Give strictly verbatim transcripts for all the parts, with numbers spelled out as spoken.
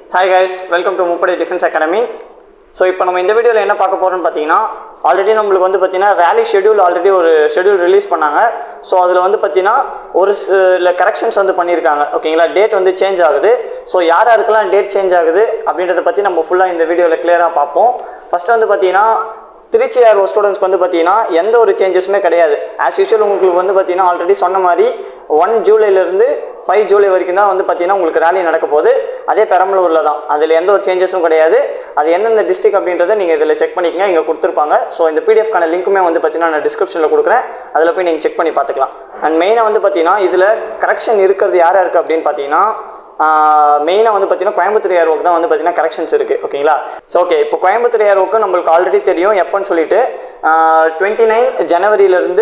Hi guys, welcome to 𝗖𝗍𝗔𝗦𝗦 Defense Academy. So இப்போ நம்ம இந்த வீடியோல என்ன பார்க்க போறோம்னு பாத்தீங்கன்னா ஆல்ரெடி நமக்கு வந்து பாத்தீங்கன்னா rally schedule ஆல்ரெடி ஒரு schedule ரிலீஸ் பண்ணாங்க. சோ அதுல வந்து பாத்தீங்கன்னா ஒரு சில கரெக்ஷன்ஸ் வந்து பண்ணிருக்காங்க. ஓகேங்களா? டேட் வந்து சேஞ்ச் ஆகுது. சோ யார் யாருக்கெல்லாம் டேட் சேஞ்ச் ஆகுது அப்படின்றத பத்தி நம்ம ஃபுல்லா இந்த வீடியோல கிளியரா பாப்போம். ஃபர்ஸ்ட் வந்து பாத்தீங்கன்னா திருச்சி ஆர்ஓ ஸ்டூடெண்ட்ஸ்க்கு வந்து பார்த்தீங்கன்னா எந்த ஒரு சேஞ்சஸுமே கிடையாது. ஆஸ் யூஷுவல் உங்களுக்கு வந்து பார்த்தீங்கன்னா ஆல்ரெடி சொன்ன மாதிரி ஒன் ஜூலைலேருந்து ஃபைவ் ஜூலை வரைக்கும் தான் வந்து பார்த்தீங்கன்னா உங்களுக்கு ரேலி நடக்க போகுது. அதே பெரம்பலூரில் தான். அதில் எந்த ஒரு சேஞ்சஸும் கிடையாது. அது எந்தெந்த டிஸ்ட்ரிக் அப்படின்றத நீங்கள் இதில் செக் பண்ணிக்கங்க. இங்கே கொடுத்துருப்பாங்க. ஸோ இந்த பிடிஎஃப்கான லிங்க்குமே வந்து பார்த்தீங்கன்னா நான் டிஸ்கிரிப்ஷனில் கொடுக்குறேன். அதில் போய் நீங்கள் செக் பண்ணி பார்த்துக்கலாம். அண்ட் மெயினாக வந்து பார்த்தீங்கன்னா இதில் கரெக்ஷன் இருக்கிறது யாராக இருக்குது அப்படின்னு பார்த்தீங்கன்னா மெயினாக வந்து பார்த்தீங்கன்னா கோயம்புத்தூர் ஏர்வோக்கு தான் வந்து பார்த்தீங்கன்னா கரெக்ஷன்ஸ் இருக்குது. ஓகேங்களா? ஸோ ஓகே, இப்போ கோயம்புத்தூர் ஏர்வோக்கு நம்மளுக்கு ஆல்ரெடி தெரியும் எப்போன்னு சொல்லிட்டு டுவெண்ட்டி நைன் ஜனவரியிலேருந்து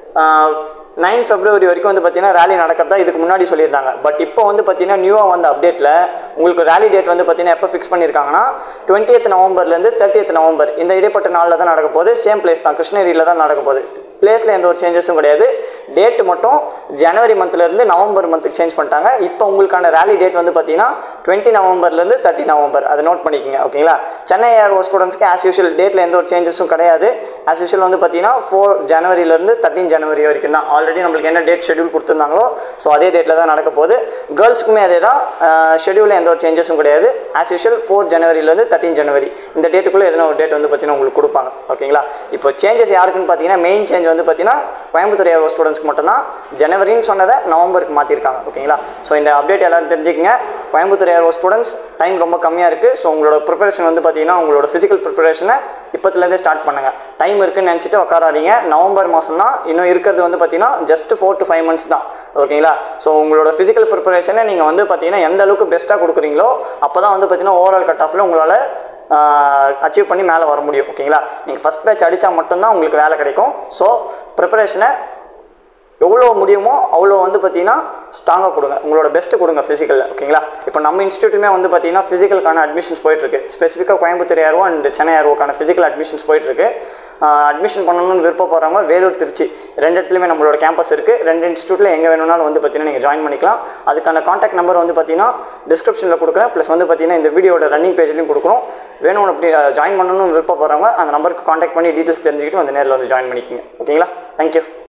நைன் ஃபெப்ரவரி வரைக்கும் வந்து பார்த்தீங்கன்னா ரேலி நடக்கிறதா இதுக்கு முன்னாடி சொல்லியிருந்தாங்க. பட் இப்போ வந்து பார்த்தீங்கன்னா நியூவாக வந்து அப்டேட்டில் உங்களுக்கு ரேலி டேட் வந்து பார்த்தீங்கன்னா எப்போ ஃபிக்ஸ் பண்ணியிருக்காங்கன்னா டுவெண்ட்டியத் நவம்பர்லேருந்து தேர்ட்டியத் நவம்பர் இந்த இடைப்பட்ட நாளில் தான் நடக்க போகுது. சேம் பிளேஸ் தான், கிருஷ்ணகிரியில் தான் நடக்க போகுது. பிளேஸில் எந்த ஒரு சேஞ்சஸும் கிடையாது. டேட்டு மட்டும் ஜனவரி மந்த்லேருந்து நவம்பர் மந்த்துக்கு சேஞ்ச் பண்ணிட்டாங்க. இப்போ உங்களுக்கான ரேலி டேட் வந்து பார்த்தீங்கன்னா டுவெண்ட்டி நவம்பர்லேருந்து தேர்ட்டி நவம்பர் அதை நோட் பண்ணிக்கோங்க. ஓகேங்களா? சென்னை ஏர்ஓ ஸ்டூடெண்ட்ஸ்க்கு ஆஸ் யூஷுவல் டேட்டில் எந்த ஒரு சேஞ்சஸும் கிடையாது. ஆஸ் யூஷுவல் வந்து பார்த்தீங்கன்னா ஃபோர் ஜனவரியிலேருந்து தேர்ட்டின் ஜனவரி வரைக்கும் தான். ஆல்ரெடி நம்மளுக்கு என்ன டேட் ஷெடியூல் கொடுத்துருந்தாங்களோ ஸோ அதே டேட்டில் தான் நடக்க போகுது. கேர்ள்ஸுக்குமே அதே தான். ஷெடியூலில் எந்த ஒரு சேஞ்சஸும் கிடையாது. ஆஸ் யூஷுவல் ஃபோர் ஜனவரியிலேருந்து தேர்ட்டின் ஜனவரி இந்த டேட்டுக்குள்ளே எதனா ஒரு டேட் வந்து பார்த்தீங்கன்னா உங்களுக்கு கொடுப்பாங்க. ஓகேங்களா? இப்போ சேஞ்சஸ் யாருக்குன்னு பார்த்தீங்கன்னா மெயின் சேஞ்ச் வந்து பார்த்தீங்கன்னா கோயம்புத்தூர் ஏர்ஓ ஸ்டூடெண்ட்ஸ்க்கு மட்டும்தான். ஜனவரின்னு சொன்னதை நவம்பருக்கு மாற்றிருக்காங்க. ஓகேங்களா? ஸோ இந்த அப்டேட் எல்லாரும் தெரிஞ்சுக்கங்க. கோயம்புத்தூர் ஏர்ஓ ஸ்டூடெண்ட்ஸ் டைம் ரொம்ப கம்மியாக இருக்குது. ஸோ உங்களோட ப்ரிப்பரேஷன் வந்து பார்த்தீங்கன்னா உங்களோட ஃபிசிக்கல் ப்ரிப்பரேஷனை இப்போத்துலேருந்தே ஸ்டார்ட் பண்ணுங்கள். டைம் இருக்குன்னு நினச்சிட்டு உட்காராதீங்க. நவம்பர் மாதம் தான் இன்னும் இருக்கிறது வந்து பார்த்தீங்கன்னா just four to five months தான். ஓகேங்களா? ஸோ உங்களோட ஃபிசிக்கல் ப்ரிப்பரேஷனை நீங்கள் வந்து பார்த்தீங்கன்னா எந்த அளவுக்கு பெஸ்ட்டாக கொடுக்குறீங்களோ அப்போ தான் வந்து பார்த்தீங்கன்னா ஓவரால் கட் ஆஃபில் உங்களால் அச்சீவ் பண்ணி மேலே வர முடியும். ஓகேங்களா? நீங்கள் ஃபஸ்ட் பேட்ச் அடித்தா மட்டும்தான் உங்களுக்கு வேலை கிடைக்கும். ஸோ ப்ரிப்பரேஷனை எவ்வளோ முடியுமோ அவ்வளோ வந்து பார்த்தீங்கன்னா ஸ்ட்ராங்காக கொடுங்க. உங்களோட பெஸ்ட்டு கொடுங்க ஃபிசிக்கலில். ஓகேங்களா? இப்போ நம்ம இன்ஸ்டியூட்டுமே வந்து பார்த்தீங்கன்னா ஃபிசிக்கலுக்கான அட்மிஷன்ஸ் போயிட்டுருக்கு. ஸ்பெசிஃபிக்காக கோயம்புத்தூர் ஏர்ஓ அண்ட் சென்னை ஏர்ஓக்கான ஃபிசிக்கல் அட்மிஷன்ஸ் போயிட்டுருக்கு. அட்மிஷன் பண்ணணும்னு விருப்பப்படுறவங்க வேலூர், திருச்சி ரெண்டு இடத்துலையுமே நம்மளோட கேம்பஸ் இருக்குது. ரெண்டு இன்ஸ்டியூட்டில் எங்கே வேணும்னாலும் வந்து பார்த்தீங்கன்னா நீங்கள் ஜாயின் பண்ணிக்கலாம். அதுக்கான காண்டாக்ட் நம்பர் வந்து பார்த்தீங்கன்னா டிஸ்கிரிப்ஷனில் கொடுக்குறேன். ப்ளஸ் வந்து பார்த்தீங்கன்னா இந்த வீடியோட ரன்னிங் பேஜ்லையும் கொடுக்குறோம். வேணும் அப்படி ஜாயின் பண்ணணும்னு விருப்பப்படுறவங்க அந்த நம்பருக்கு காண்டாக்ட் பண்ணி டீட்டெயில்ஸ் தெரிஞ்சுக்கிட்டு வந்து நேரில் வந்து ஜாயின் பண்ணிக்கோங்க. ஓகேங்களா? தேங்க்யூ.